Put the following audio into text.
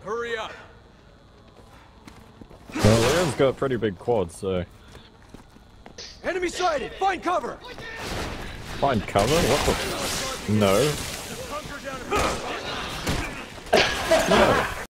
Hurry up. Well, Leon's got pretty big quads, so... Enemy sighted! Find cover! Find cover? What the... No. Bunker down. No.